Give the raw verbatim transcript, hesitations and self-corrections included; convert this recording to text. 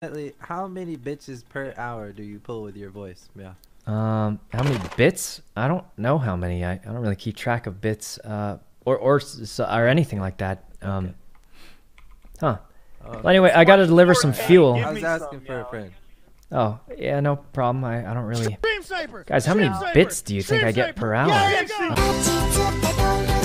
How many bitches per hour do you pull with your voice? Yeah. Um, how many bits? I don't know how many. I, I don't really keep track of bits, uh, or or or anything like that. Um, okay. Huh. Oh, well, anyway, I gotta deliver some fuel. I was asking for a friend. Oh, yeah, no problem. I, I don't really... Guys, how many bits do you think I get per hour?